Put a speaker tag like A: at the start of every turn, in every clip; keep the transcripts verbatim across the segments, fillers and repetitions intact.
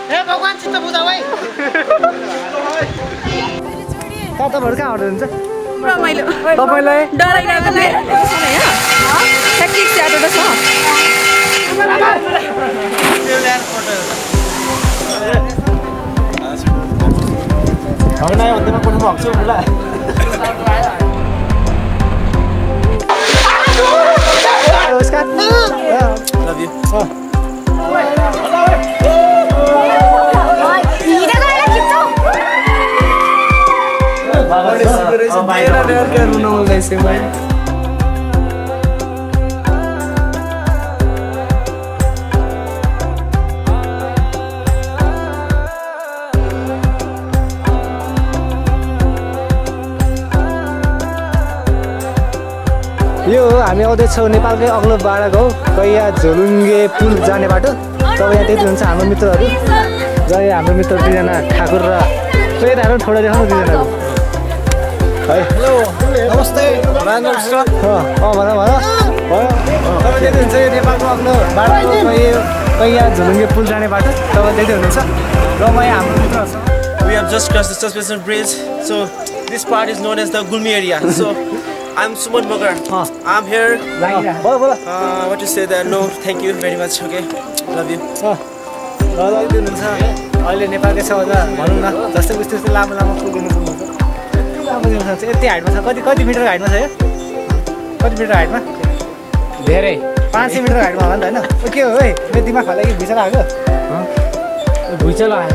A: हे भगवान चित्त बुझाऊ है
B: तपाईँहरू कहाँ हुनुहुन्छ
C: रमाइलो
B: तपाईँलाई
C: डराइ लाग्यो नि ट्याक्टिक स्याटो छ
B: हम नयाँ भन्दैमा पठाउनु भएको छु ल नमस्कार लभ यु यो हामी आउँदैछौँ नेपालकै अग्लो बाडाको कैया झोलुङ्गे पुल जाने बाटो तपाईँ यहाँ देख्नुहुन्छ हाम्रो मित्रहरू जय हाम्रो मित्र दुईजना ठाकुर र पेदाहरू ठोडा देखाउनु दुईजनाको है हेलो नमस्ते अँ भन भन तपाईँ देख्नुहुन्छ यो नेपालको अग्लो बाडाको कैया झोलुङ्गे पुल जाने बाटो तपाईँ देख्दै हुनुहुन्छ र म यहाँ हाम्रो मित्रहरूसँग
D: We have just crossed the suspension bridge, so this part is known as the Gulmi area. So I'm Sumant Magar.
B: Huh.
D: I'm here.
B: uh,
D: what to say there? No, thank you very much. Okay, love you.
B: अहिले नेपालकै सबैभन्दा भनौँ न जस्तै उस्तो उस्तो लामो लामो पुगिनु पुग्नुहुन्छ लामो दिन्छ यति हाइटमा छ कति कति मिटर हाइटमा छ यो कति मिटर हाइटमा धेरै पाँच सय मिटर हाइटमा होला नि त होइन के हो है मेरो दिमाग खाला कि भुइँचालो आएको भुइँचालो आयो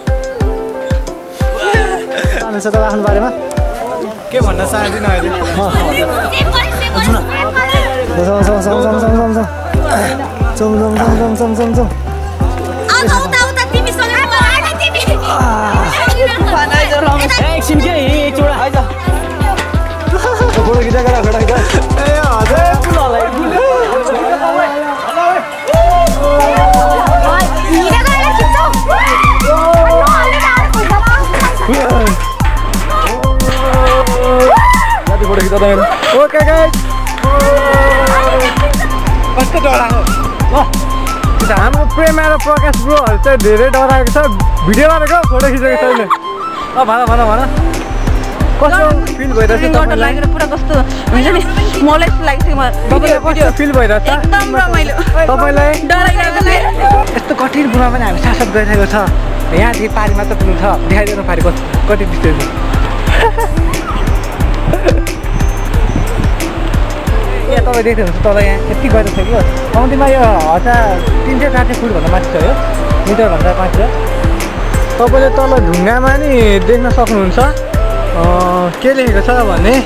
B: चाहनुहुन्छ त आफ्नो बारेमा के भन्न चाहदिनँ अहिले
C: एकछिन के एकचोटि आइज
B: फोटो खिचा गरा फोटो खिचा ए हजुर फोटो खिच्दा ओके गाइस कस्तो डराएको हाम्रो प्रेम र प्रकाश ब्रोहरू चाहिँ धेरै डराएको छ भिडियो गरेको फोटो खिचेको छैन अँ भन भन भन कस्तो फिल भइरहेछ
C: डर लागेर पुरा कस्तो हुन्छ नि मलाई लाग्छ
B: तपाईँलाई कस्तो फिल भइरहेछ
C: एकदम रमाइलो
B: तपाईँलाई
C: डराइ लाग्यो
B: यस्तो कठिन बुढा पनि हामी साथ गरिरहेको छ यहाँदेखि पारी मात्र पुग्नु छ देखाइदिनु पारि कति डिस्टेन्स यहाँ तपाईँ देख्नुहुन्छ तल यहाँ यति गएर छ कि कम्तीमा यो हजार तिन सय चार सय फुटभन्दा माथि छ यो मिटरभन्दा माथि छ तपाईँले तल ढुङ्गामा नि देख्न सक्नुहुन्छ के लेखेको छ भने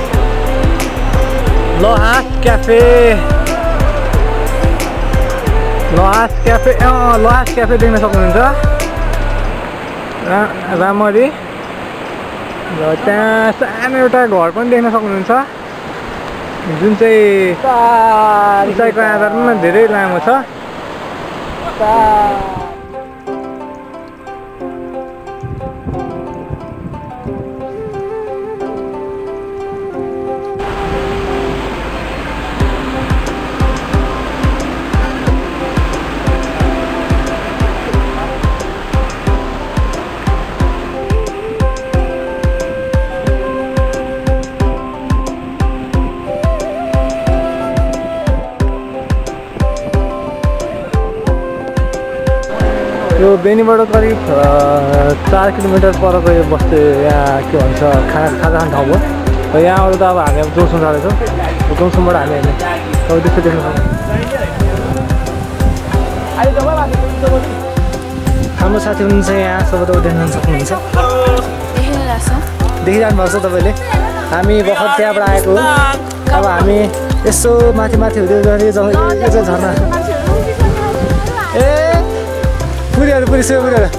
B: लहास क्याफे लहास क्याफे अँ लहास क्याफे देख्न सक्नुहुन्छ राम्ररी र त्यहाँ सानो एउटा घर पनि देख्न सक्नुहुन्छ जुन चाहिँ उचाइको आधारमा धेरै लामो छ यो बेनीबाट करिब चार किलोमिटर परको यो बस्ती यहाँ के भन्छ खाना खाजा खाने ठाउँ हो र यहाँ अरू त अब हामी अब जोरसोम जाँदैछौँ जोरसोमबाट हामी हेर्ने अब त्यस्तो देख्न सक्छौँ हाम्रो साथी हुनुहुन्छ यहाँ सबै तपाईँ देख्न सक्नुहुन्छ देखिरहनु भएको छ तपाईँले हामी भर्खर त्यहाँबाट आएको हो अब हामी यसो माथि माथि हुँदै जाने यो चाहिँ झर्ना ए पुरीहरू पुरिसक्यो पुरीहरू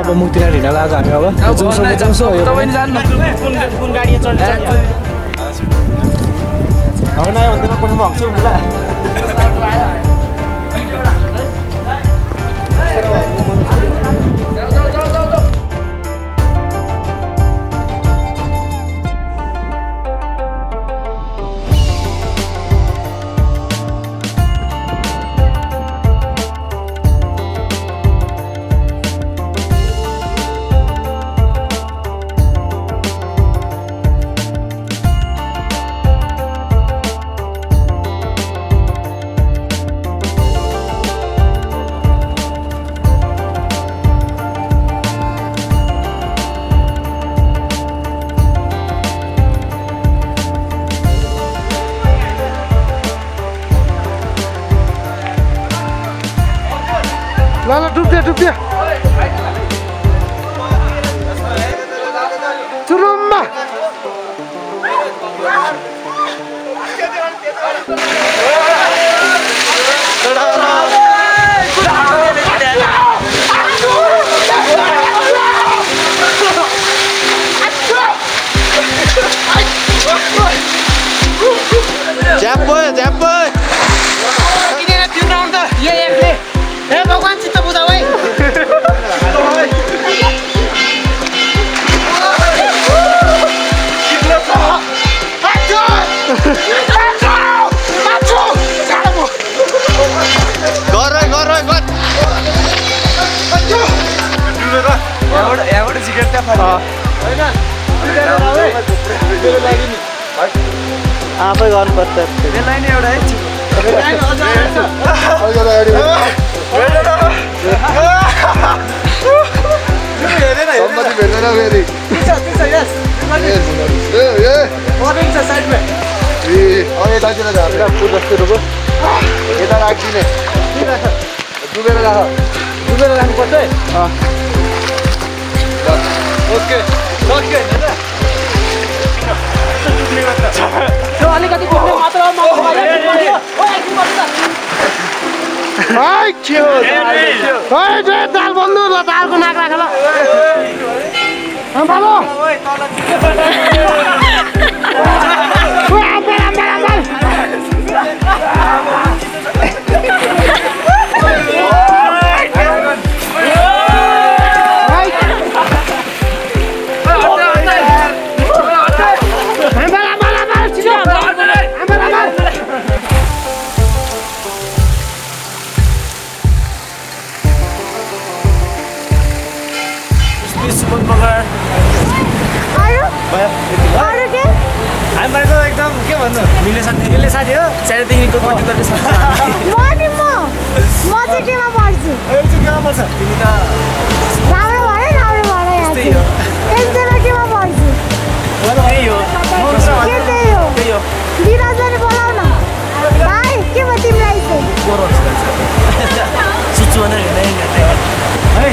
B: अब मुक्तिनाथ हिँड्न लाग्यो हामी अब जाउँछौँ जाउँछौँ
A: तपाईँ जानु
D: कुन कुन गाडी चढ्छ अब नयाँ भन्दैमा कोठामा हक्छु होला
B: ल ल डुब्दियो डुब्दियो चुरुम्मा
D: ज्याप भयो ज्याप भयो
A: किनेर तिम्रो आउँछ यो एकले ए भगवान चित्त बुझाऊ है यहाँबाट सिकेट त्यहाँ फाल्यो
B: आफै गर्नुपर्छ
A: त्यसलाई नै एउटा है
B: यता राखिदिने डुबेर राख डुबेर राख्नुपर्छ है ओके ओके
A: त्यो अलिकति बोक्ने मात्र दाल बन्नु ल दालको नाक राख ल
D: एकदम के भन्नु मिल्ने साथी मिल्ने साथी हो सानैदेखिको कति गर्ने साथी
E: म नि म म चाहिँ केमा पढ्छु
D: केमा पर्छ तिमी त
E: राम्रो भयो राम्रो भयो यहाँ चाहिँ एकजना केमा पढ्छु
D: त्यही हो
E: के त्यही हो
D: त्यही हो
E: विराजलाई बोलाउ न भाइ के भयो तिमीलाई चाहिँ
D: सुत्छु भनेर हिँड्दै है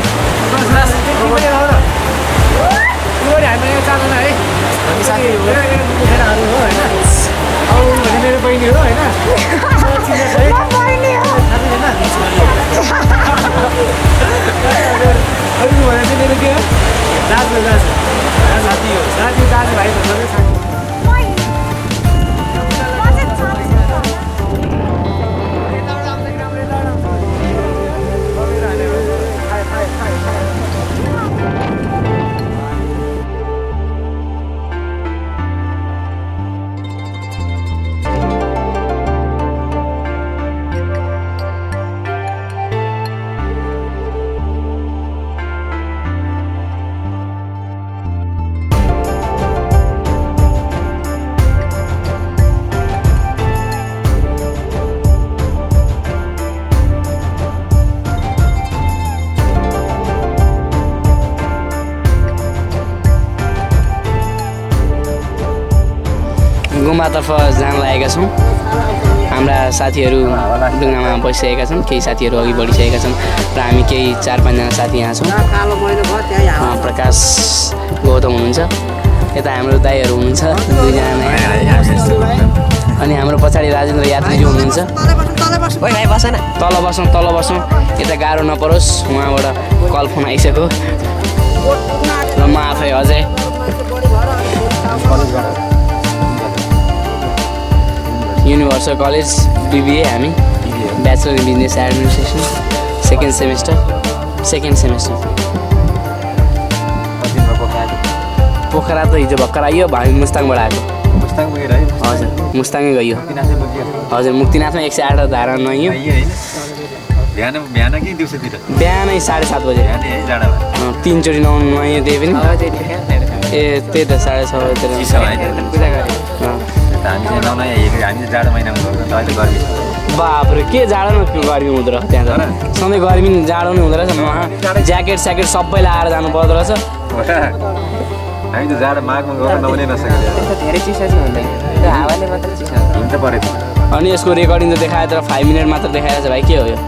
B: हामी यहाँ चालना है
D: हामी साथी हो
B: केटाहरू हो होइन अब भने मेरो बहिनी हो होइन
E: म पढ्ने हो
B: अरू भने चाहिँ मेरो के हो दाजु दाजु
D: साथी हो
B: दाजु दाजुभाइ भन्दा साथी
F: गुम्बातर्फ जान लागेका छौँ। हाम्रा साथीहरू डुङ्गामा बसिसकेका छन्, केही साथीहरू अघि बढिसकेका छन् र हामी केही चार पाँचजना साथी यहाँ छौँ। प्रकाश गौतम हुनुहुन्छ, यता हाम्रो दाईहरू हुनुहुन्छ दुईजना अनि हाम्रो पछाडि राजेन्द्र यात्रीज्यू हुनुहुन्छ। तल बसौँ तल बसौँ, यता गाह्रो नपरोस्, उहाँबाट कल फोन आइसक्यो। र म आफै अझै युनिभर्सल कलेज बिबिए हामी bachelor in business administration second semester second semester Pokhara त हिजो भर्खर आइयो हामी मुस्ताङबाट आएको हजुर मुस्ताङै गयो हजुर मुक्तिनाथमा एक सय आठ धारा नुहाइयो बिहानै साढे सात बजे तिनचोटि नुहाउनु नुहाइयो त्यही पनि ए त्यही त साढे छ बजीतिर बाफ्रे के जाडो न गर्मी हुँदो रहेछ त्यहाँ त सधैँ गर्मी जाडो नै हुँदो रहेछ उहाँ ज्याकेट स्याकेट सबै लाएर जानु पर्दो रहेछ
G: हामी त जाडो माघमा गएर नहुनै नसक्यो धेरै चिसो चाहिँ हुँदैन त्यो हावाले मात्र चिसो हुन्छ परेको
F: अनि यसको रेकर्डिङ त देखायो तर फाइभ मिनट मात्र देखाएको छ भाइ के हो यो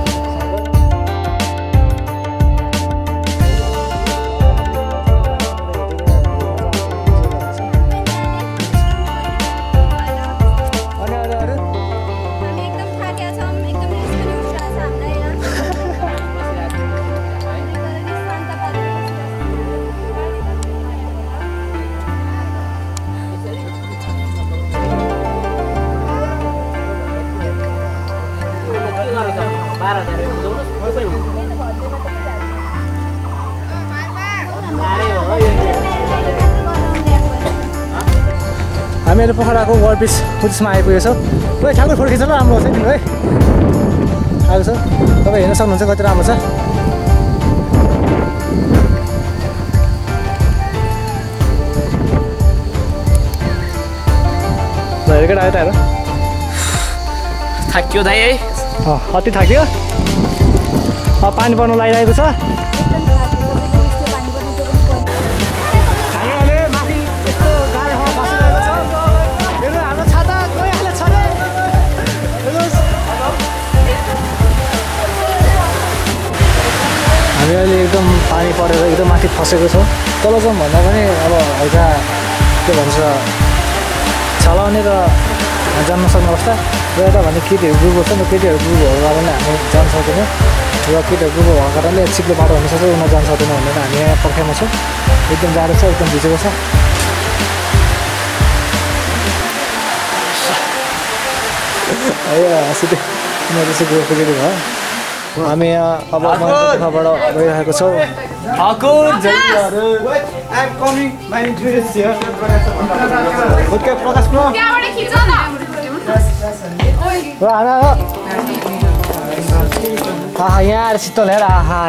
B: हामीहरू पोखराको वर्ल्ड पिस पुलिसमा आइपुगेको छौँ खोइ ठाकुर फोटो खिच्न राम्रो छ नि है आएको छ तपाईँ हेर्न सक्नुहुन्छ कति राम्रो छ केटा केटाहरू
F: थाक्यो दाइ है
B: कति थाक्यो पानी पर्नु लागिरहेको छ हामी अहिले एकदम पानी परेर एकदम माथि फसेको छौँ तल जाउँ भन्दा पनि अब हल्का के भन्छ चलाउने र जान्न सक्ने अवस्था र यता भने केटीहरू ग्रुप छ नि केटीहरू ग्रुप भएको कारणले हामी जान सक्दैनौँ र केटीहरू ग्रुप भएको कारणले चिप्लो बाटो हुनसक्छ उनीहरू जान सक्दैन भनेर हामी यहाँ पर्खाइमा छौँ एकदम जाडो छ एकदम भिजेको छ सिधै उनीहरू चाहिँ ग्रुपको केटी भयो हामी यहाँ अब मधेसबाट गइरहेको छौँ यहाँ आएर शीतल हेर आहा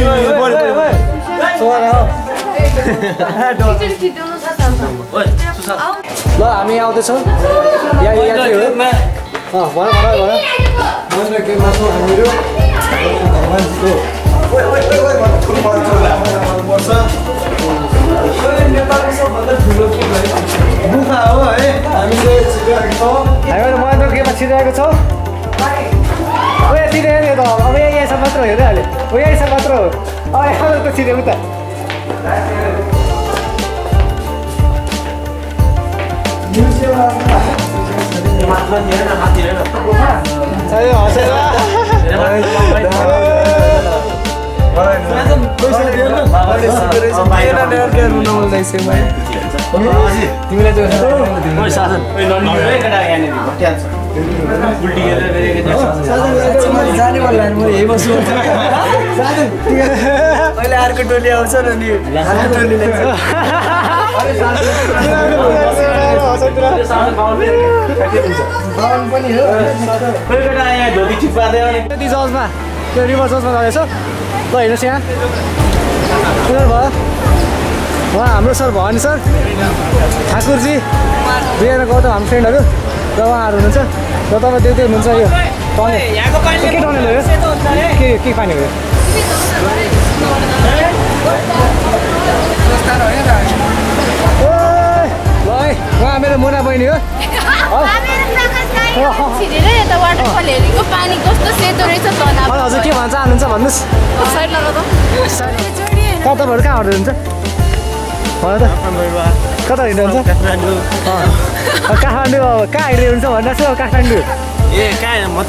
B: ल हामी आउँदैछौँ यहाँ यात्रीहरू भन भन भन के मासु हामीहरू बुखा हो है हामीले हामीहरू महेन्द्र केमा छिरिरहेको छौँ ओ यहाँ छिरेको त अब यहाँ यहाँसम्म मात्र हो हेरिहाल्यो हो यहाँसम्म मात्र हो अब यहाँ त छिरेको त जाने मन लाग्यो म यही बस्छु अहिले अर्को टोली आउँछ न नि टोली जजमा त्यो रिभर जजमा जाँदैछ ल हेर्नुहोस् यहाँ क्लियर भयो उहाँ हाम्रो सर भवानी सर ठाकुरजी दुईजना गौतम हाम्रो फ्रेन्डहरू र उहाँहरू हुनुहुन्छ र तपाईँ देख्दै हुनुहुन्छ यो के टनेल हो के के पानी हो ल है उहाँ मेरो मुना बहिनी हो हजुर के भन्न चाहनुहुन्छ भन्नुहोस् तपाईँहरू कहाँ हुनुहुन्छ भन त कता हिँड्नुहुन्छ काठमाडौँ अब कहाँ हिँड्नुहुन्छ भन्नुहोस् अब काठमाडौँ
D: ए कहाँ म त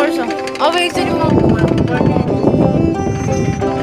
C: पर्छ अब एकचोटि म घुमाउनु पर्ने